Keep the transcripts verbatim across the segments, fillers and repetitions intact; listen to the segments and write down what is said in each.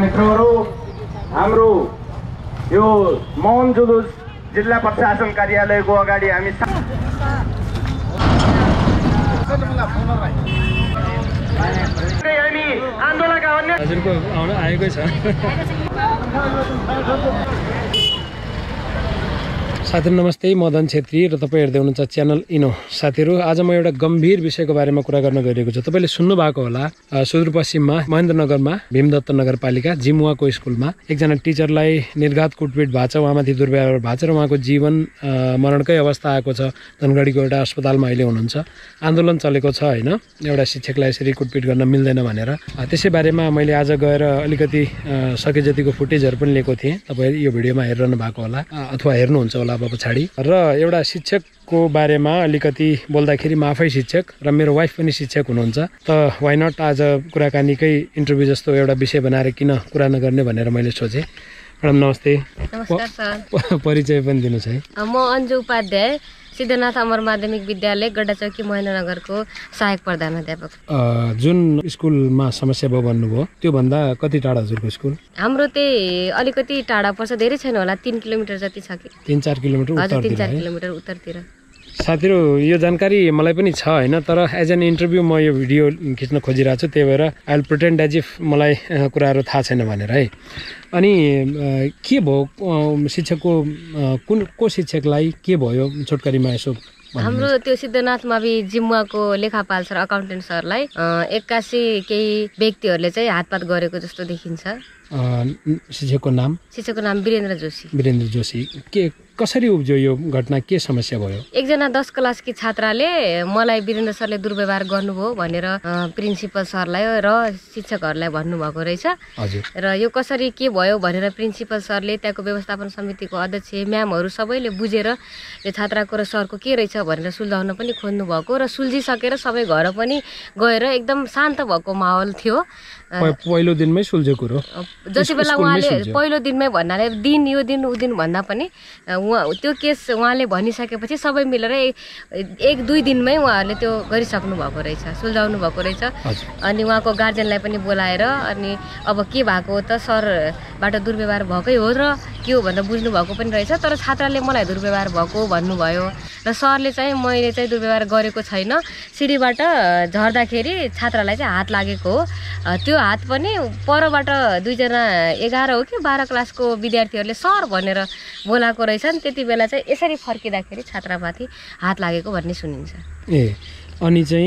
मित्रहरू, हाम्रो यो मौन जुलुस जिल्ला प्रशासन कार्यालयको अगाडि हामी हामी आन्दोलनका अन्य हजुरको आउन आएकै छ। साथीहरू नमस्ते, मदन छेत्री र तपाईँ हेर्दै हुनुहुन्छ च्यानल इनो। साथीहरू, आज म एउटा गम्भीर विषयको बारेमा कुरा गर्न गइरहेको छु। तपाईँले सुन्नु भएको होला, सुदूरपश्चिममा महेन्द्रनगरमा भीमदत्त नगरपालिका जिमुवाको स्कुलमा एकजना टिचरलाई निर्घात कुटपिट भएको छ, उहाँमाथि दुर्व्यवहार भएको छ र उहाँको जीवन मरणकै अवस्था आएको छ। धनगढीको एउटा अस्पतालमा अहिले हुनुहुन्छ। आन्दोलन चलेको छ होइन, एउटा शिक्षकलाई यसरी कुटपिट गर्न मिल्दैन भनेर। त्यसै बारेमा मैले आज गएर अलिकति सके जतिको फुटेजहरू पनि लिएको थिएँ। तपाईँ यो भिडियोमा हेरिरहनु भएको होला अथवा हेर्नुहुन्छ होला पछाडि। र एउटा शिक्षकको बारेमा अलिकति बोल्दाखेरि म आफै शिक्षक र मेरो वाइफ पनि शिक्षक हुनुहुन्छ, त वाइ नट आज कुराकानीकै इन्टरभ्यू जस्तो एउटा विषय बनाएर किन कुरा नगर्ने भनेर मैले सोचेँ। म्याडम नमस्ते। नमस्कार सर। परिचय पनि दिनुहोस् है। म अन्जु उपाध्याय, सिद्धनाथ अमर माध्यमिक विद्यालय गड्डाचौकी महेन्द्रनगरको सहायक प्रधानाध्यापक। जुन स्कुलमा समस्या भयो भन्नुभयो, त्योभन्दा कति टाढा हजुरको स्कुल? हाम्रो त्यही अलिकति टाढा पर्छ, धेरै छैन होला, तिन किलोमिटर जति छ कि। तिन चार किलोमिटर हजुर, तिन चार उत्तरतिर है? किलोमिटर उत्तरतिर। साथीहरू, यो जानकारी मलाई पनि छ होइन, तर एज एन इन्टरभ्यू म यो भिडियो खिच्न खोजिरहेको छु। त्यही भएर I will pretend as if मलाई कुराहरू थाहा छैन भनेर है। अनि के भयो शिक्षकको, कुन को शिक्षकलाई के भयो छोटकरीमा यसो? हाम्रो त्यो सिद्धनाथ मावि जिम्मुवाको लेखापाल सर, अकाउन्टेन्ट सरलाई एक्कासी केही व्यक्तिहरूले चाहिँ हातपात गरेको जस्तो देखिन्छ। शिक्षकको नाम? शिक्षकको नाम वीरेन्द्र जोशी। वीरेन्द्र जोशी के कसरी उब्ज्यो यो घटना, के समस्या भयो? एकजना दस क्लासकी छात्राले मलाई वीरेन्द्र सरले दुर्व्यवहार गर्नुभयो भनेर प्रिन्सिपल सरलाई र शिक्षकहरूलाई भन्नुभएको रहेछ। हजुर। र यो कसरी के भयो भनेर प्रिन्सिपल सरले, त्यहाँको व्यवस्थापन समितिको अध्यक्ष म्यामहरू सबैले बुझेर यो छात्राको र सरको के रहेछ भनेर सुल्झाउन पनि खोज्नु भएको र सुल्झिसकेर सबै घर पनि गएर एकदम शान्त भएको माहौल थियो। पहिलो दिनमै सुल्झेको कुरो? जति बेला उहाँले पहिलो दिनमै भन्नाले दिन यो दिन ऊ दिन भन्दा पनि उहाँ त्यो केस उहाँले भनिसकेपछि सबै मिलेर एक दुई दिनमै उहाँहरूले त्यो गरिसक्नु भएको रहेछ, सुल्झाउनु भएको रहेछ। अनि उहाँको गार्जेनलाई पनि बोलाएर अनि अब के भएको हो त, सरबाट दुर्व्यवहार भएकै हो र के हो भनेर बुझ्नु भएको पनि रहेछ। तर छात्राले मलाई दुर्व्यवहार भएको भन्नुभयो र सरले चाहिँ मैले चाहिँ दुर्व्यवहार गरेको छैन, सिडीबाट झर्दाखेरि छात्रालाई चाहिँ हात लागेको हो। त्यो हात पनि परबाट दुईजना एघार हो कि बाह्र क्लासको विद्यार्थीहरूले सर भनेर बोलाएको रहेछन्। त्यति बेला चाहिँ यसरी फर्किँदाखेरि छात्रामाथि हात लागेको भन्ने सुनिन्छ। ए अनि चाहिँ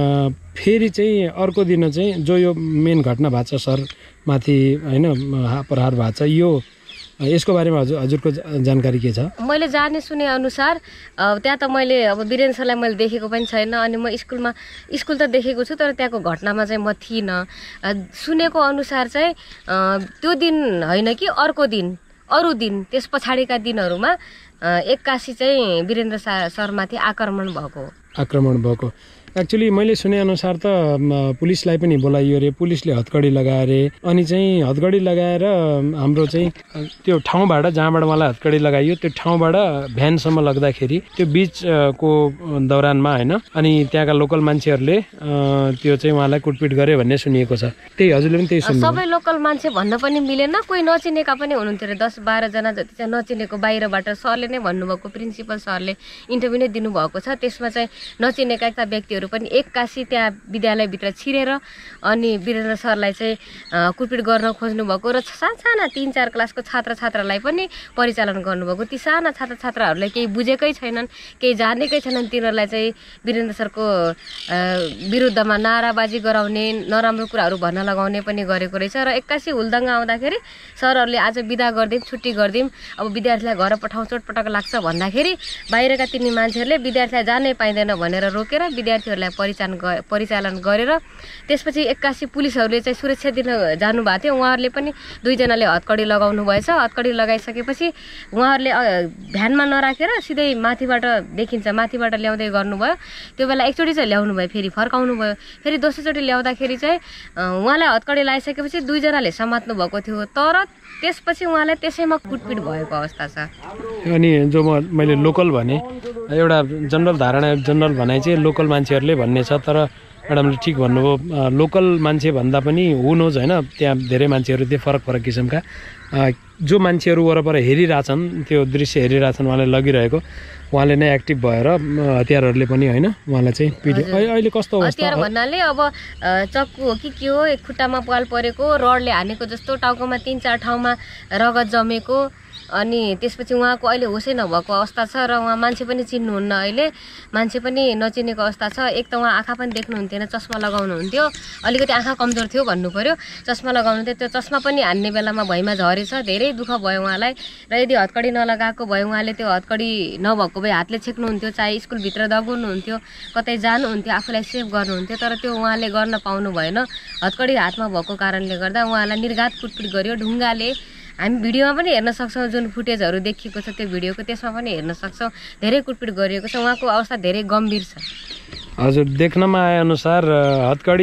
फेरि चाहिँ अर्को दिन चाहिँ जो यो मेन घटना भएको छ सरमाथि होइन, प्रहार भएको छ, यो यसको बारेमा हजुर हजुरको जानकारी के छ? मैले जाने सुने अनुसार त्यहाँ त मैले अब वीरेन्द्र सरलाई मैले देखेको पनि छैन। अनि म स्कुलमा स्कुल त देखेको छु, तर त्यहाँको घटनामा चाहिँ म थिइनँ। सुनेको अनुसार चाहिँ त्यो दिन होइन कि अर्को दिन, अरू दिन, त्यस पछाडिका दिनहरूमा एक्कासी चाहिँ वीरेन्द्र सरमाथि आक्रमण भएको हो। आक्रमण भएको एक्चुअली मैले सुनेअनुसार त पुलिसलाई पनि बोलाइयो रे, पुलिसले हतकडी लगाए अनि चाहिँ हतकडी लगाएर हाम्रो चाहिँ त्यो ठाउँबाट जहाँबाट मलाई हतकडी लगाइयो त्यो ठाउँबाट भ्यानसम्म लग्दाखेरि त्यो बिचको दौरानमा होइन, अनि त्यहाँका लोकल मान्छेहरूले त्यो चाहिँ उहाँलाई कुटपिट गरे भन्ने सुनिएको छ। त्यही हजुरले पनि त्यही सुन्नु? सबै लोकल मान्छे भन्न पनि मिलेन, कोही नचिनेका पनि हुनुहुन्थ्यो अरे, दस बाह्रजना जति चाहिँ नचिनेको बाहिरबाट। सरले नै भन्नुभएको, प्रिन्सिपल सरले इन्टरभ्यू नै दिनुभएको छ। त्यसमा चाहिँ नचिनेका एकता व्यक्तिहरू पनि एक्कासी त्यहाँ विद्यालयभित्र छिरेर अनि वीरेन्द्र सरलाई चाहिँ कुटपिट गर्न खोज्नु भएको र साना तिन चार क्लासको छात्र छात्रालाई पनि परिचालन गर्नुभएको। ती साना छात्र छात्राहरूले केही बुझेकै छैनन्, केही जानेकै छैनन्, तिनीहरूलाई चाहिँ वीरेन्द्र सरको विरुद्धमा नाराबाजी गराउने, नराम्रो कुराहरू भन्न लगाउने पनि गरेको रहेछ। र एक्कासी हुलदङ्ग आउँदाखेरि सरहरूले आज बिदा गरिदिउँ, छुट्टी गरिदिउँ, अब विद्यार्थीलाई घर पठाउँ, चोटपटक लाग्छ भन्दाखेरि बाहिरका तिनी मान्छेहरूले विद्यार्थीलाई जानै पाइँदैन भनेर रोकेर विद्यार्थीहरूलाई परिचालन परिचालन गरेर त्यसपछि एक्कासी पुलिसहरूले चाहिँ सुरक्षा दिन जानुभएको थियो। उहाँहरूले पनि दुईजनाले हतकडी लगाउनु भएछ। हतकडी लगाइसकेपछि उहाँहरूले भ्यानमा नराखेर सिधै माथिबाट देखिन्छ, माथिबाट ल्याउँदै गर्नुभयो। त्यो बेला एकचोटि चाहिँ ल्याउनु भयो, फेरि फर्काउनु भयो, फेरि दोस्रोचोटि ल्याउँदाखेरि चाहिँ उहाँलाई हतकडी लगाइसकेपछि दुईजनाले समात्नु भएको थियो। तर त्यसपछि उहाँलाई त्यसैमा कुटपिट भएको अवस्था छ। अनि जो म मैले लोकल भने एउटा जनरल धारणा, जनरल भनाइ चाहिँ लोकल मान्छेहरूले भन्ने छ, तर म्याडमले ठिक भन्नुभयो, लोकल मान्छे भन्दा पनि हु नोज होइन, त्यहाँ धेरै मान्छेहरू त्यो फरक फरक किसिमका जो मान्छेहरू वरपर हेरिरहेछन्, त्यो दृश्य हेरिरहेछन्, उहाँले लगिरहेको, उहाँले नै एक्टिभ भएर हतियारहरूले पनि होइन उहाँलाई चाहिँ पिट्यो। अहिले कस्तो अवस्था? हतियार भन्नाले अब चक्कु हो कि के हो, एक खुट्टामा पाल परेको, रडले हानेको जस्तो, टाउकोमा तिन चार ठाउँमा रगत जमेको, अनि त्यसपछि उहाँको अहिले होसै नभएको अवस्था छ र उहाँ मान्छे पनि चिन्नुहुन्न, अहिले मान्छे पनि नचिनेको अवस्था छ। एक त उहाँ आँखा पनि देख्नुहुन्थेन, चस्मा लगाउनुहुन्थ्यो, अलिकति आँखा कमजोर थियो भन्नु पर्यो, चस्मा लगाउनुहुन्थ्यो, त्यो चस्मा पनि हान्ने बेलामा भुइँमा झरेछ, धेरै दुःख भयो उहाँलाई। र यदि हतकडी नलगाएको भए उहाँले त्यो हतकडी नभएको भए हातले छेक्नुहुन्थ्यो, चाहे स्कुलभित्र दगाउनुहुन्थ्यो, कतै जानुहुन्थ्यो, आफूलाई सेभ गर्नुहुन्थ्यो, तर त्यो उहाँले गर्न पाउनु भएन। हतकडी हातमा भएको कारणले गर्दा उहाँलाई निर्घात कुटपिट गर्यो ढुङ्गाले। हामी भिडियोमा पनि हेर्न सक्छौँ, जुन फुटेजहरू देखिएको छ त्यो भिडियोको, त्यसमा पनि हेर्न सक्छौँ, धेरै कुटपिट गरिएको छ। उहाँको अवस्था धेरै गम्भीर छ। हजुर, देख्नमा आएअनुसार हतकडी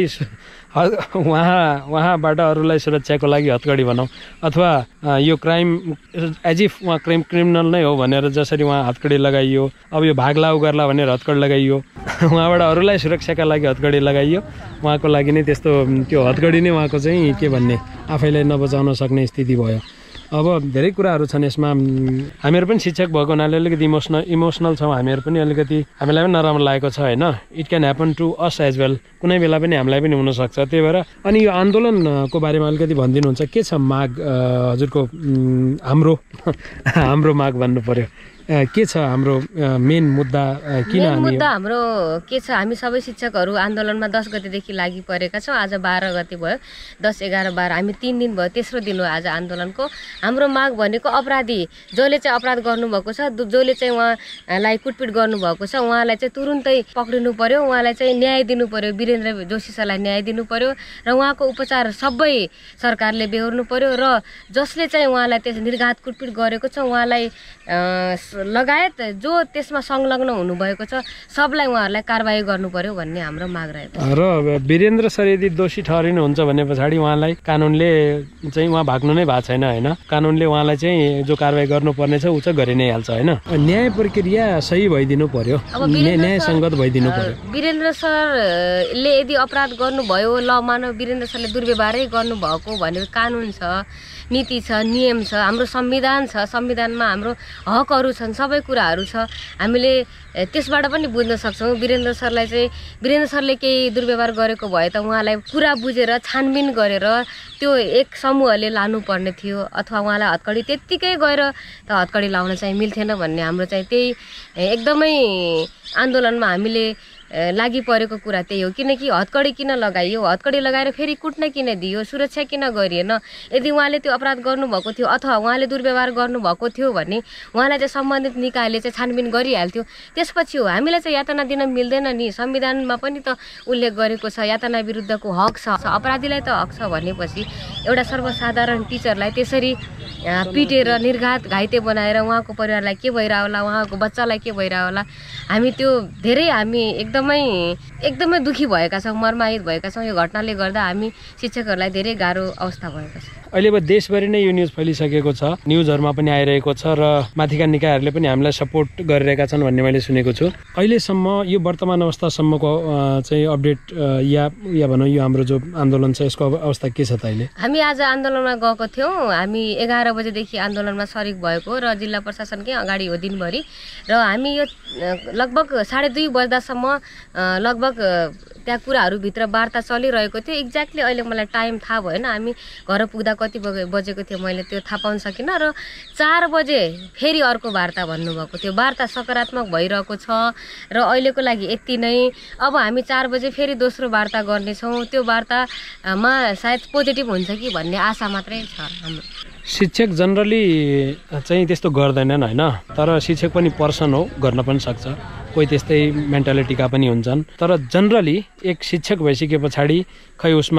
उहाँ उहाँबाट अरूलाई सुरक्षाको लागि हतकडी भनौँ अथवा यो क्राइम एज इफ उहाँ क्राइम क्रिमिनल नै हो भनेर जसरी उहाँ हतकडी लगाइयो, अब यो भागलाउ गर्ला भनेर हतकडी लगाइयो, उहाँबाट अरूलाई सुरक्षाका लागि हतकडी लगाइयो, उहाँको लागि नै त्यस्तो त्यो हतकडी नै उहाँको चाहिँ के भन्ने आफैलाई नबचाउन सक्ने स्थिति भयो। अब धेरै कुराहरू छन् यसमा। हामीहरू पनि शिक्षक भएको हुनाले अलिकति इमोसनल इमोसनल छौँ, हामीहरू पनि अलिकति हामीलाई पनि नराम्रो लागेको छ होइन। It can happen to us as well, कुनै बेला पनि हामीलाई पनि हुनसक्छ। त्यही भएर अनि यो आन्दोलनको बारेमा अलिकति भनिदिनुहुन्छ, के छ माग हजुरको? हाम्रो हाम्रो माग भन्नु पर्यो, के छ हाम्रो मेन मुद्दा? किन मेन मुद्दा हाम्रो के छ? हामी सबै शिक्षकहरू आन्दोलनमा दस गतेदेखि लागि परेका छौँ। आज बाह्र गते भयो, दस एघार बाह्र, हामी तिन दिन भयो, तेस्रो दिन हो आज आन्दोलनको। हाम्रो माग भनेको अपराधी जसले चाहिँ अपराध गर्नुभएको छ, जसले चाहिँ उहाँलाई कुटपिट गर्नुभएको छ, उहाँलाई चाहिँ तुरुन्तै पक्रिनु पर्यो, उहाँलाई चाहिँ न्याय दिनु पर्यो, वीरेन्द्र जोशी सरलाई न्याय दिनु पर्यो र उहाँको उपचार सबै सरकारले बेहोर्नु पर्यो र जसले चाहिँ उहाँलाई त्यस निर्घात कुटपिट गरेको छ उहाँलाई लगायत जो त्यसमा संलग्न हुनुभएको छ सबलाई उहाँहरूलाई कारबाही गर्नु पर्यो भन्ने हाम्रो माग रहेको छ। र वीरेन्द्र सर यदि दोषी ठहरिनुहुन्छ भने पछाडि उहाँलाई कानुनले चाहिँ उहाँ भाग्नु नै भएको छैन होइन, कानुनले उहाँलाई चाहिँ जो कारबाही गर्नुपर्ने छ ऊ चाहिँ गरि नै हाल्छ होइन। न्याय प्रक्रिया सही भइदिनु पर्यो, न्याय सङ्गत भइदिनु पर्यो। वीरेन्द्र सरले यदि अपराध गर्नुभयो, ल मानव वीरेन्द्र सरले दुर्व्यवहारै गर्नुभएको भनेर कानुन छ, नीति छ, नियम छ, हाम्रो संविधान छ, संविधानमा हाम्रो हकहरू छन्, सबै कुराहरू छ। हामीले त्यसबाट पनि बुझ्न सक्छौँ वीरेन्द्र सरलाई चाहिँ वीरेन्द्र सरले केही दुर्व्यवहार गरेको भए त उहाँलाई कुरा बुझेर छानबिन गरेर त्यो एक समूहले लानुपर्ने थियो, अथवा उहाँलाई हतकडी त्यत्तिकै गएर त हतकडी लाउन चाहिँ मिल्थेन भन्ने हाम्रो चाहिँ त्यही एकदमै आन्दोलनमा हामीले लागि परेको कुरा त्यही हो। किनकि हतकडी किन लगाइयो, हतकडी लगाएर फेरि कुट्न किन दियो, सुरक्षा किन गरिएन? यदि उहाँले त्यो अपराध गर्नुभएको थियो अथवा उहाँले दुर्व्यवहार गर्नुभएको थियो भने उहाँलाई चाहिँ सम्बन्धित निकायले चाहिँ छानबिन गरिहाल्थ्यो, त्यसपछि हो। हामीलाई चाहिँ यातना दिन मिल्दैन नि, संविधानमा पनि त उल्लेख गरेको छ यातना विरुद्धको हक छ, अपराधीलाई त हक छ भनेपछि एउटा सर्वसाधारण टिचरलाई त्यसरी पिटेर निर्घात घाइते बनाएर उहाँको परिवारलाई के भइरह होला, उहाँको बच्चालाई के भइरह होला, हामी त्यो धेरै हामी एकदमै एकदमै दुखी भएका छौँ, मर्माहित भएका छौँ। यो घटनाले गर्दा हामी शिक्षकहरूलाई धेरै गाह्रो अवस्था भएको छ। अहिले अब देशभरि नै यो न्युज फैलिसकेको छ, न्युजहरूमा पनि आइरहेको छ र माथिका निकायहरूले पनि हामीलाई सपोर्ट गरिरहेका छन् भन्ने मैले सुनेको छु। अहिलेसम्म यो वर्तमान अवस्थासम्मको चाहिँ अपडेट या या भनौँ यो हाम्रो जो आन्दोलन छ यसको अवस्था के छ त अहिले? हामी आज आन्दोलनमा गएको थियौँ, हामी एघार बजेदेखि आन्दोलनमा सरिक भएको र जिल्ला प्रशासनकै अगाडि हो दिनभरि, र हामी यो लगभग साढे दुई बज्दासम्म लगभग त्यहाँ कुराहरूभित्र वार्ता चलिरहेको थियो। एक्ज्याक्टली अहिले मलाई टाइम थाहा भएन, हामी घर पुग्दा कति बजेको थियो मैले त्यो थाहा पाउन सकिनँ। र चार बजे फेरि अर्को वार्ता भन्नुभएको थियो, वार्ता सकारात्मक भइरहेको छ र अहिलेको लागि यति नै। अब हामी चार बजे फेरि दोस्रो वार्ता गर्नेछौँ, त्यो वार्तामा सायद पोजिटिभ हुन्छ कि भन्ने आशा मात्रै छ हाम्रो। शिक्षक जनरली चाहिँ त्यस्तो गर्दैनन् होइन, तर शिक्षक पनि पर्सन हो, गर्न पनि सक्छ, कोही त्यस्तै मेन्टालिटीका पनि हुन्छन्। तर जनरली एक शिक्षक भइसके पछाडि खै उसमा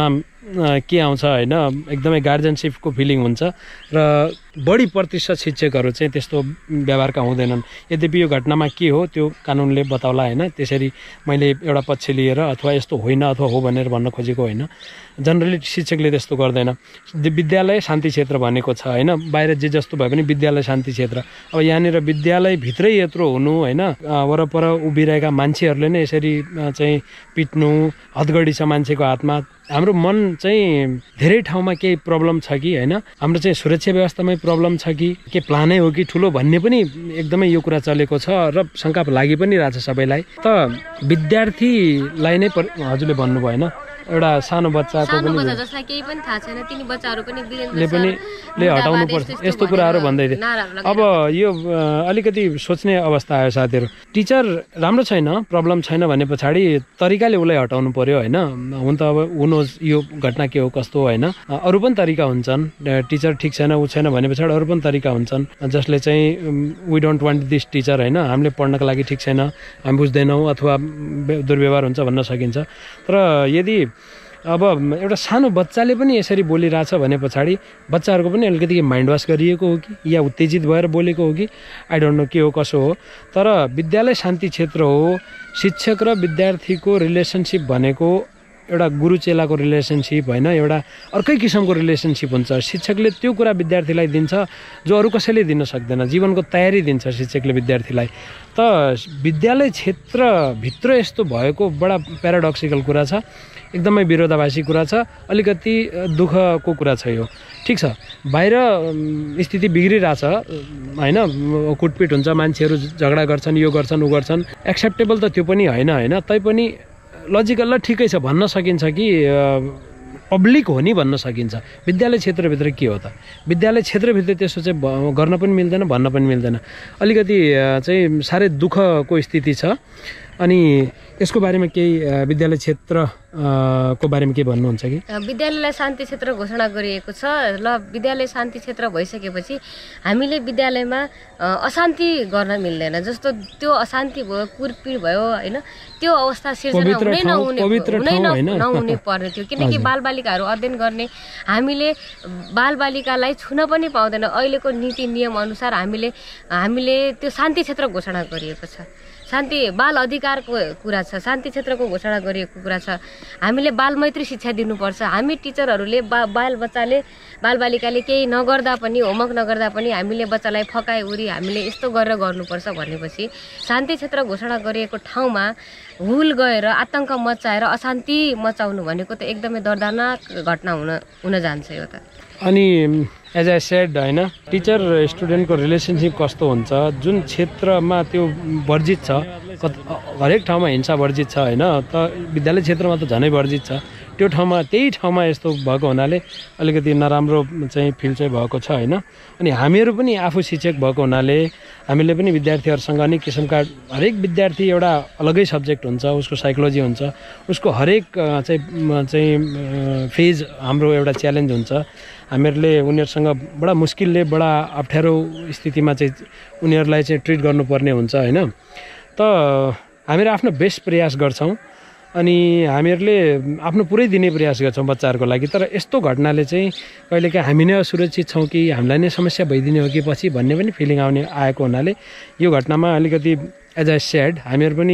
के आउँछ होइन, एकदमै गार्जियनसिपको फिलिङ हुन्छ र बढी प्रतिशत शिक्षकहरू चाहिँ त्यस्तो व्यवहारका हुँदैनन्। यद्यपि यो घटनामा के हो त्यो कानुनले बताउला होइन, त्यसरी मैले एउटा पक्ष लिएर अथवा यस्तो होइन अथवा हो भनेर भन्न खोजेको होइन। जनरली शिक्षकले त्यस्तो गर्दैन। विद्यालय शान्ति क्षेत्र भनेको छ होइन, बाहिर जे जस्तो भए पनि विद्यालय शान्ति क्षेत्र। अब यहाँनिर विद्यालयभित्रै यत्रो हुनु होइन, वरपर उभिरहेका मान्छेहरूले नै यसरी चाहिँ पिट्नु, हदगडी छ मान्छेको हातमा। हाम्रो मन चाहिँ धेरै ठाउँमा केही प्रब्लम छ कि होइन, हाम्रो चाहिँ सुरक्षा व्यवस्थामै प्रब्लम छ कि के प्लानै हो कि ठुलो भन्ने पनि एकदमै यो कुरा चलेको छ र शङ्का लागि पनि रहेछ सबैलाई। त विद्यार्थीलाई नै हजुरले भन्नुभयो होइन, एउटा सानो बच्चाको पनि जसलाई केही पनि थाहा छैन तिनी बच्चाहरू पनि ले पनि ले हटाउनु पर्छ यस्तो कुराहरू भन्दै थिए। अब यो अलिकति सोच्ने अवस्था आयो साथीहरू। टिचर राम्रो छैन, प्रब्लम छैन भने पछाडि तरिकाले उसलाई हटाउनु पर्यो होइन। हुन त अब हुनुहोस् यो घटना के हो कस्तो होइन, अरू पनि तरिका हुन्छन्। टिचर ठिक छैन ऊ छैन भने पछाडि अरू पनि तरिका हुन्छन् जसले चाहिँ we don't want this teacher होइन, हामीले पढ्नको लागि ठिक छैन, हामी बुझ्दैनौँ अथवा दुर्व्यवहार हुन्छ भन्न सकिन्छ। तर यदि अब एउटा सानो बच्चाले पनि यसरी बोलिरहेछ भने पछाडि बच्चाहरूको पनि अलिकति माइन्ड वास गरिएको हो कि या उत्तेजित भएर बोलेको हो कि आई डोन्ट नो के हो कसो हो। तर विद्यालय शान्ति क्षेत्र हो, शिक्षक र विद्यार्थीको रिलेसनसिप भनेको एउटा गुरु चेलाको रिलेसनसिप होइन, एउटा अर्कै किसिमको रिलेसनसिप हुन्छ। शिक्षकले त्यो कुरा विद्यार्थीलाई दिन्छ जो अरू कसैले दिन सक्दैन, जीवनको तयारी दिन्छ शिक्षकले विद्यार्थीलाई। त विद्यालय क्षेत्रभित्र यस्तो भएको बडा प्याराडक्सिकल कुरा छ, एकदमै विरोधाभासी कुरा छ, अलिकति दुःखको कुरा छ यो। ठिक छ, बाहिर स्थिति बिग्रिरहेछ होइन, कुटपिट हुन्छ, मान्छेहरू झगडा गर्छन्, यो गर्छन् ऊ गर्छन्, एक्सेप्टेबल त त्यो पनि होइन होइन। तैपनि लजिकल ल ठिकै छ भन्न सकिन्छ कि पब्लिक हो नि भन्न सकिन्छ। विद्यालय क्षेत्रभित्र के हो त, विद्यालय क्षेत्रभित्र त्यसो चाहिँ गर्न पनि मिल्दैन भन्न पनि मिल्दैन। अलिकति चाहिँ साह्रै दुःखको स्थिति छ। अनि यसको बारेमा केही विद्यालय क्षेत्र को बारेमा के भन्नुहुन्छ कि? विद्यालयलाई शान्ति क्षेत्र घोषणा गरिएको छ। ल विद्यालय शान्ति क्षेत्र भइसकेपछि हामीले विद्यालयमा अशान्ति गर्न मिल्दैन। जस्तो त्यो अशान्ति भयो, कुरपिट भयो होइन, त्यो अवस्था सिर्जना हुनै नहुने हुनै नहुने पर्ने थियो। किनकि बालबालिकाहरू अध्ययन गर्ने हामीले बालबालिकालाई छुन पनि पाउँदैन। अहिलेको नीति नियम अनुसार हामीले हामीले त्यो शान्ति क्षेत्र घोषणा गरिएको छ। शान्ति बाल अधिकारको कुरा छ, शान्ति क्षेत्रको घोषणा गरिएको कुरा छ। हामीले बालमैत्री शिक्षा दिनुपर्छ। हामी टिचरहरूले बा बाल बच्चाले बालबालिकाले केही नगर्दा पनि, होमवर्क नगर्दा पनि हामीले बच्चालाई फकाइ उरी हामीले यस्तो गरेर गर्नुपर्छ भनेपछि शान्ति क्षेत्र घोषणा गरिएको ठाउँमा हुल गएर आतङ्क मचाएर अशान्ति मचाउनु भनेको त एकदमै दर्दनाक घटना हुन हुन जान्छ यो त। अनि एज आई सेड होइन, टिचर स्टुडेन्टको रिलेसनसिप कस्तो हुन्छ, जुन क्षेत्रमा त्यो वर्जित छ, हरेक ठाउँमा हिंसा वर्जित छ होइन, त विद्यालय क्षेत्रमा त झनै वर्जित छ। त्यो ठाउँमा त्यही ठाउँमा यस्तो भएको हुनाले अलिकति नराम्रो चाहिँ फिल चाहिँ भएको छ होइन। अनि हामीहरू पनि आफू शिक्षक भएको हुनाले हामीले पनि विद्यार्थीहरूसँग अनेक किसिमका, हरेक विद्यार्थी एउटा अलगै सब्जेक्ट हुन्छ, उसको साइकोलोजी हुन्छ, उसको हरेक चाहिँ चाहिँ फेज हाम्रो एउटा च्यालेन्ज हुन्छ। हामीहरूले उनीहरूसँग बडा मुस्किलले बडा अप्ठ्यारो स्थितिमा चाहिँ उनीहरूलाई चाहिँ ट्रिट गर्नुपर्ने हुन्छ होइन। त हामीहरू आफ्नो बेस्ट प्रयास गर्छौँ अनि हामीहरूले आफ्नो पुरै दिने प्रयास गर्छौँ बच्चाहरूको लागि। तर यस्तो घटनाले चाहिँ कहिलेकाहीँ हामी नै असुरक्षित छौँ कि हामीलाई नै समस्या भइदिने हो कि पछि भन्ने पनि फिलिङ आउने आएको हुनाले यो घटनामा अलिकति एज आई सेड हामीहरू पनि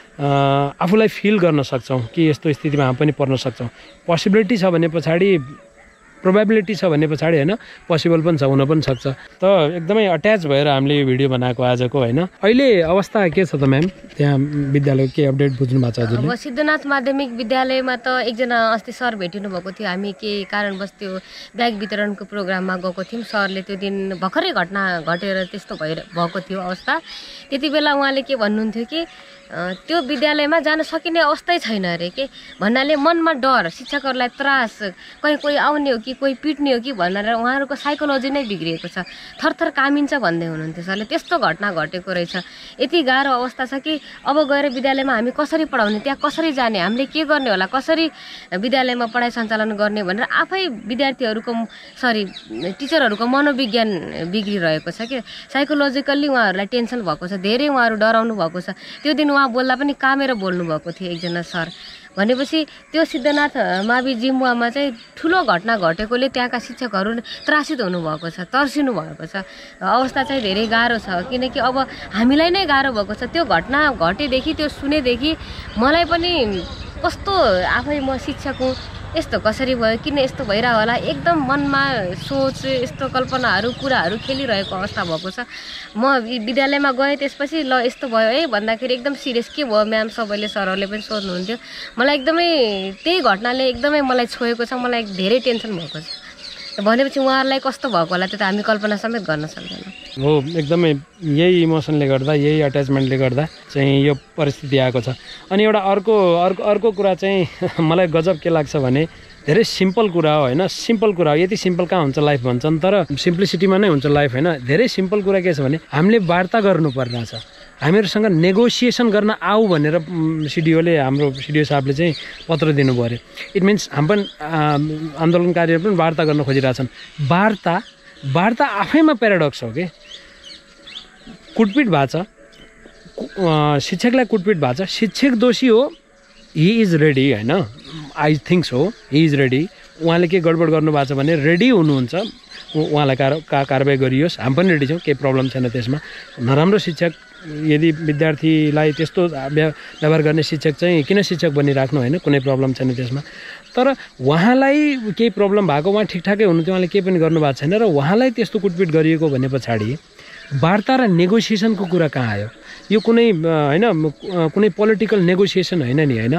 आफूलाई फिल गर्न सक्छौँ कि यस्तो स्थितिमा हामी पनि पर्न सक्छौँ। पोसिबिलिटी छ भने पछाडि, प्रोबेबिलिटी छ भने पछाडि होइन, पोसिबल पनि छ, हुन पनि सक्छ। त एकदमै अट्याच भएर हामीले यो भिडियो बनाएको आजको होइन। अहिले अवस्था के छ त म्याम त्यहाँ विद्यालयको के अपडेट बुझ्नु भएको छ हजुरले? अब सिद्धनाथ माध्यमिक विद्यालयमा त एकजना अस्ति सर भेटिनु भएको थियो। हामी के कारणवश त्यो ब्याग वितरणको प्रोग्राममा गएको थियौँ। सरले त्यो दिन भर्खरै घटना घटेर त्यस्तो भएर भएको थियो अवस्था। त्यति बेला उहाँले के भन्नुहुन्थ्यो कि त्यो विद्यालयमा जान सकिने अवस्थै छैन अरे के भन्नाले मनमा डर, शिक्षकहरूलाई त्रास, कहीँ कोही आउने हो कि कोही पिट्ने हो कि भनेर उहाँहरूको साइकोलोजी नै बिग्रिएको छ, थरथर कामिन्छ भन्दै हुनुहुन्थ्यो सरले। त्यस्तो घटना घटेको रहेछ। यति गाह्रो अवस्था छ कि अब गएर विद्यालयमा हामी कसरी पढाउने, त्यहाँ कसरी जाने, हामीले के गर्ने होला, कसरी विद्यालयमा पढाइ सञ्चालन गर्ने भनेर आफै विद्यार्थीहरूको सरी टिचरहरूको मनोविज्ञान बिग्रिरहेको छ कि साइकोलोजिकल्ली उहाँहरूलाई टेन्सन भएको छ, धेरै उहाँहरू डराउनु भएको छ। त्यो दिन उहाँ बोल्दा पनि कामेर बोल्नु भएको थियो एकजना सर। भनेपछि त्यो सिद्धनाथ मावि जिम्बुवामा चाहिँ ठुलो घटना घटेकोले त्यहाँका शिक्षकहरू त्रासित हुनुभएको छ, तर्सिनु भएको छ। अवस्था चाहिँ धेरै गाह्रो छ, किनकि अब हामीलाई नै गाह्रो भएको छ। त्यो घटना घटेदेखि, त्यो सुनेदेखि मलाई पनि कस्तो, आफै म शिक्षक हुँ, यस्तो कसरी भयो, किन यस्तो भइरह होला, एकदम मनमा सोच, यस्तो कल्पनाहरू, कुराहरू खेलिरहेको अवस्था भएको छ। म विद्यालयमा गएँ, त्यसपछि ल यस्तो भयो है भन्दाखेरि एकदम सिरियस के भयो म्याम, सबैले सरहरूले पनि सोध्नुहुन्थ्यो। मलाई एकदमै त्यही घटनाले एकदमै मलाई छोएको छ, मलाई धेरै टेन्सन भएको छ। भनेपछि उहाँहरूलाई कस्तो भएको होला त्यो त हामी कल्पना समेत गर्न सक्दैनौँ। हो, एकदमै यही इमोसनले गर्दा, यही अट्याचमेन्टले गर्दा चाहिँ यो परिस्थिति आएको छ। अनि एउटा अर्को अर्को अर्को कुरा चाहिँ मलाई गजब के लाग्छ भने धेरै सिम्पल कुरा हो होइन, सिम्पल कुरा हो। यति सिम्पल कहाँ हुन्छ लाइफ भन्छन्, तर सिम्प्लिसिटीमा नै हुन्छ लाइफ होइन। धेरै सिम्पल कुरा के छ भने हामीले वार्ता गर्नुपर्ने छ, हामीहरूसँग नेगोसिएसन गर्न आऊ भनेर सिडिओले, हाम्रो सिडिओ साहबले चाहिँ पत्र दिनु पऱ्यो। इट मिन्स हामी पनि आन्दोलनकारीहरू पनि वार्ता गर्न खोजिरहेछन्। वार्ता वार्ता आफैमा प्याराडक्स हो कि, कुटपिट भएको छ, शिक्षकलाई कुटपिट भएको छ, शिक्षक दोषी हो, हि इज रेडी होइन, I think so he is ready. उहाँले के गडबड गर्नुभएको छ भने रेडी हुनुहुन्छ, उहाँलाई कार का कारवाही गरियोस्, हामी पनि रेडी छौँ, केही प्रब्लम छैन त्यसमा। नराम्रो शिक्षक, यदि विद्यार्थीलाई त्यस्तो व्यवहार गर्ने शिक्षक चाहिँ किन शिक्षक बनिराख्नु होइन, कुनै प्रब्लम छैन त्यसमा। तर उहाँलाई केही प्रब्लम भएको, उहाँ ठिकठाकै हुनुहुन्थ्यो, उहाँले केही पनि गर्नुभएको छैन र उहाँलाई त्यस्तो कुटपिट गरिएको भने पछाडि वार्ता र नेगोसिएसनको कुरा कहाँ आयो? यो कुनै होइन, कुनै पोलिटिकल नेगोसिएसन होइन नि होइन,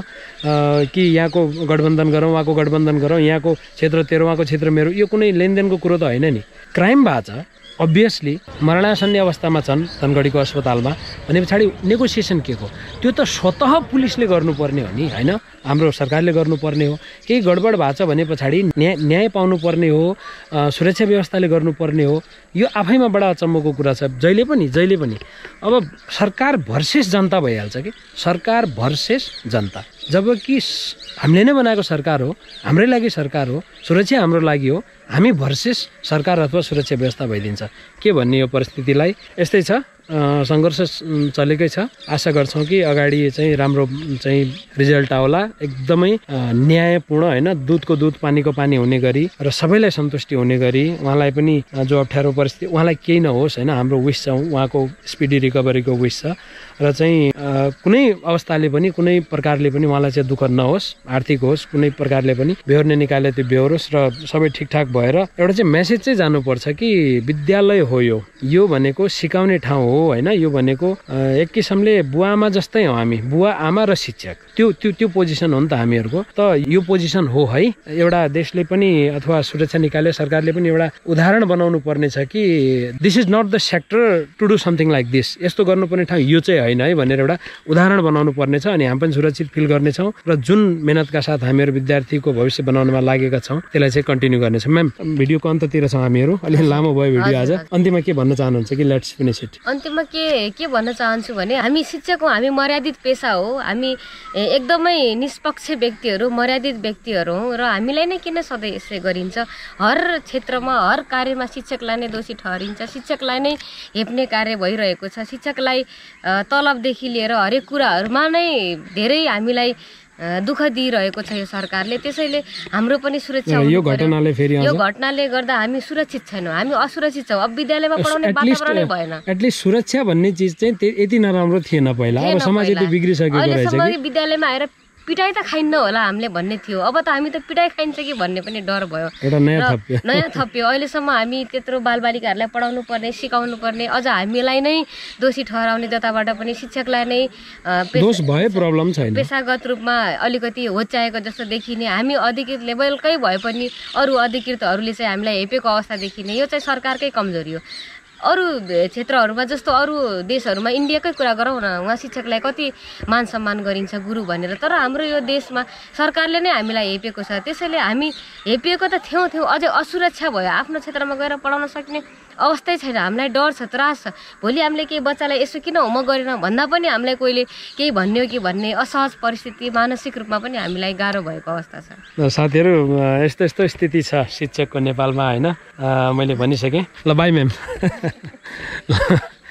कि यहाँको गठबन्धन गरौँ, उहाँको गठबन्धन गरौँ, यहाँको क्षेत्र तेरो, उहाँको क्षेत्र मेरो, यो कुनै लेनदेनको कुरो त होइन नि। क्राइम भएको छ, अभियसली मरणासन्न अवस्थामा छन् धनगढीको अस्पतालमा भने पछाडि नेगोसिएसन के को? त्यो त स्वतः पुलिसले गर्नुपर्ने हो नि होइन, हाम्रो सरकारले गर्नुपर्ने हो। केही गडबड भएको छ भने पछाडि न्याय न्याय पाउनुपर्ने हो, सुरक्षा व्यवस्थाले गर्नुपर्ने हो। यो आफैमा बडा अचम्मको कुरा छ। जहिले पनि जहिले पनि अब सरकार भर्सेस जनता भइहाल्छ कि, सरकार भर्सेस जनता, जबकि हामीले नै बनाएको सरकार हो, हाम्रै लागि सरकार हो, सुरक्षा हाम्रो लागि हो, हामी भर्सेस सरकार अथवा सुरक्षा व्यवस्था भइदिन्छ। के भन्ने यो परिस्थितिलाई? यस्तै छ, सङ्घर्ष चलेकै छ। आशा गर्छौँ कि अगाडि चाहिँ राम्रो चाहिँ रिजल्ट आउला, एकदमै न्यायपूर्ण होइन, दुधको दुध पानीको पानी हुने गरी र सबैलाई सन्तुष्टि हुने गरी, उहाँलाई पनि जो अप्ठ्यारो परिस्थिति, उहाँलाई केही नहोस् होइन, हाम्रो विस छ, उहाँको स्पिडी रिकभरीको विस छ र चाहिँ कुनै अवस्थाले पनि, कुनै प्रकारले पनि उहाँलाई चाहिँ दुःख नहोस्, आर्थिक होस्, कुनै प्रकारले पनि बेहोर्ने निकाले त्यो बेहोरोस् र सबै ठिकठाक भएर एउटा चाहिँ मेसेज चाहिँ जानुपर्छ कि विद्यालय हो यो, यो भनेको सिकाउने ठाउँ हो होइन, यो भनेको एक किसिमले बुवा आमा जस्तै हो हामी, बुवा आमा र शिक्षक, त्यो त्यो त्यो पोजिसन हो नि त हामीहरूको। त यो पोजिसन हो है, एउटा देशले पनि अथवा सुरक्षा निकाय सरकारले पनि एउटा उदाहरण बनाउनु पर्ने छ कि this is not the sector to do something like this, यस्तो गर्नुपर्ने ठाउँ यो चाहिँ होइन है भनेर एउटा उदाहरण बनाउनु पर्ने छ। अनि हामी पनि सुरक्षित फिल गर्नेछौँ र जुन मेहनतका साथ हामीहरू विद्यार्थीको भविष्य बनाउनमा लागेका छौँ त्यसलाई चाहिँ कन्टिन्यू गर्नेछौँ। म्याम, भिडियोको अन्ततिर छौँ हामीहरू, अलिक लामो भयो भिडियो आज, अन्त्यमा के भन्न चाहनुहुन्छ कि लेट्स फिनिश इट? अन्त्यमा के के भन्न चाहन्छु भने हामी शिक्षक हौँ, हामी मर्यादित पेसा हो, हामी एकदमै निष्पक्ष व्यक्तिहरू, मर्यादित व्यक्तिहरू हौँ र हामीलाई नै किन सधैँ यसै गरिन्छ? हर क्षेत्रमा, हर कार्यमा शिक्षकलाई नै दोषी ठहरिन्छ, शिक्षकलाई नै हेप्ने कार्य भइरहेको छ। शिक्षकलाई तलबदेखि लिएर हरेक कुराहरूमा नै धेरै हामीलाई दुःख दिइरहेको छ यो सरकारले। त्यसैले हाम्रो पनि सुरक्षा यो घटनाले फेरि यो घटनाले गर्दा हामी सुरक्षित छैनौँ, हामी असुरक्षित छौँ। अब विद्यालयमा पढाउने वातावरणै भएन। एटलिस्ट सुरक्षा भन्ने चिज चाहिँ यति नराम्रो थिएन पहिला, अब समाज यति बिग्रिसकेको रहेछ कि विद्यालयमा आएर पिटाइ त खाइन्न होला हामीले भन्ने थियो, अब त हामी त पिटाइ खाइन्छ कि भन्ने पनि डर भयो, एउटा नयाँ थप्यो नयाँ थप्यो अहिलेसम्म हामी त्यत्रो बालबालिकाहरूलाई पढाउनु पर्ने, सिकाउनु पर्ने, अझ हामीलाई नै दोषी ठहराउने जताबाट पनि शिक्षकलाई नै दोष भए प्रब्लम छैन, पेसागत रूपमा अलिकति होच्याएको जस्तो देखिने, हामी अधिकृत लेभलकै भए पनि अरू अधिकृतहरूले चाहिँ हामीलाई हेपेको अवस्था देखिने, यो चाहिँ सरकारकै कमजोरी हो। अरू क्षेत्रहरूमा जस्तो अरू देशहरूमा इन्डियाकै कुरा गरौँ न, उहाँ शिक्षकलाई कति मान सम्मान गरिन्छ गुरु भनेर, तर हाम्रो यो देशमा सरकारले नै हामीलाई हेपेको छ। त्यसैले हामी हेपिएको त थियौँ थियौँ अझै असुरक्षा भयो, आफ्नो क्षेत्रमा गएर पढाउन सक्ने अवस्थै छैन, हामीलाई डर छ, त्रास छ। भोलि हामीले केही बच्चालाई यसो किन होमवर्क गरेन भन्दा पनि हामीलाई कोहीले केही भन्ने हो कि भन्ने असहज परिस्थिति, मानसिक रूपमा पनि हामीलाई गाह्रो भएको अवस्था छ। साथीहरू, यस्तो यस्तो स्थिति छ शिक्षकको नेपालमा होइन, मैले भनिसकेँ। ल बाई म्याम।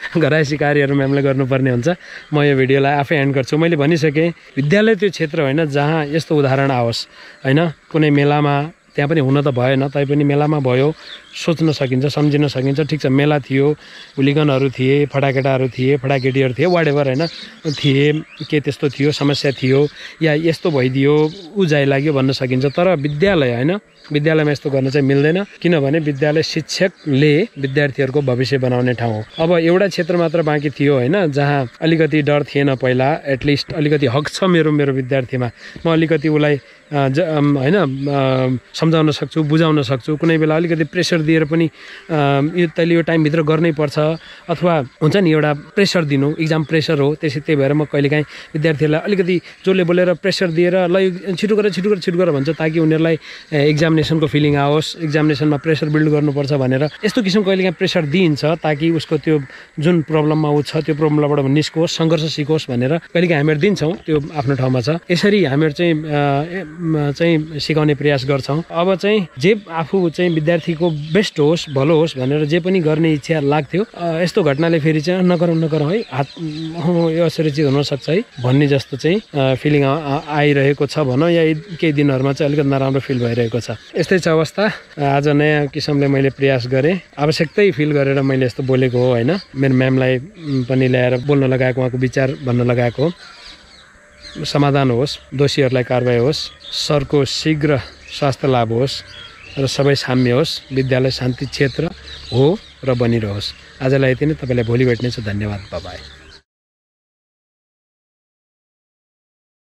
घरायसी कार्यहरू म्यामले गर्नुपर्ने हुन्छ। म यो भिडियोलाई आफै एन्ड गर्छु। मैले भनिसकेँ विद्यालय त्यो क्षेत्र होइन जहाँ यस्तो उदाहरण आओस् होइन। कुनै मेलामा त्यहाँ पनि हुन त भएन, तैपनि मेलामा भयो, सोच्न सकिन्छ, सम्झिन सकिन्छ। ठिक छ, मेला थियो, हुलिगनहरू थिए, फटाकेटाहरू थिए, फटाकेटीहरू थिए, वाटेभर होइन थिए, के त्यस्तो थियो, समस्या थियो या यस्तो भइदियो, ऊ जाइ लाग्यो भन्न सकिन्छ। तर विद्यालय होइन, विद्यालयमा यस्तो गर्न चाहिँ मिल्दैन, किनभने विद्यालय शिक्षकले विद्यार्थीहरूको भविष्य बनाउने ठाउँ हो। अब एउटा क्षेत्र मात्र बाँकी थियो होइन, जहाँ अलिकति डर थिएन पहिला, एटलिस्ट अलिकति हक छ मेरो मेरो विद्यार्थीमा, म अलिकति उसलाई होइन सम्झाउन सक्छु, बुझाउन सक्छु। कुनै बेला अलिकति प्रेसर दिएर पनि यो तैँले यो टाइमभित्र गर्नै पर्छ, अथवा हुन्छ नि एउटा प्रेसर दिनु, इक्जाम प्रेसर हो। त्यसै त्यही भएर म कहिलेकाहीँ विद्यार्थीहरूलाई अलिकति जोडले बोलेर प्रेसर दिएर ल यो छिटो गर छिटो गर छिटो गर भन्छ, ताकि उनीहरूलाई एक्जामिनेसनको फिलिङ आओस्, एक्जामिनेसनमा प्रेसर बिल्ड गर्नुपर्छ भनेर यस्तो किसिमको कहिलेकाहीँ प्रेसर दिइन्छ, ताकि उसको त्यो जुन प्रब्लममा ऊ छ त्यो प्रब्लमबाट निस्कोस्, सङ्घर्ष सिकोस् भनेर कहिलेकाहीँ हामीहरू दिन्छौँ। त्यो आफ्नो ठाउँमा छ। यसरी हामीहरू चाहिँ चाहिँ सिकाउने प्रयास गर्छौँ। अब चाहिँ जे आफू चाहिँ विद्यार्थीको बेस्ट होस्, भलो होस् भनेर जे पनि गर्ने इच्छा लाग्थ्यो, यस्तो घटनाले फेरि चाहिँ नगरौँ नगरौँ है, हात यो असरी चाहिँ हुनसक्छ है भन्ने जस्तो चाहिँ फिलिङ आइरहेको छ भनौँ, या केही दिनहरूमा चाहिँ अलिकति नराम्रो फिल भइरहेको छ। यस्तै छ अवस्था। आज नयाँ किसिमले मैले प्रयास गरेँ, आवश्यकतै फिल गरेर मैले यस्तो बोलेको हो होइन। मेरो म्यामलाई पनि ल्याएर बोल्न लगाएको, उहाँको विचार भन्न लगाएको हो। समाधान होस्, दोषीहरूलाई कारबाही होस्, सरको शीघ्र स्वास्थ्य लाभ होस् र सबै साम्य होस्, विद्यालय शान्ति क्षेत्र हो र बनिरहोस्। आजलाई यति नै। तपाईँलाई भोलि भेट्नेछु। धन्यवाद। बाई।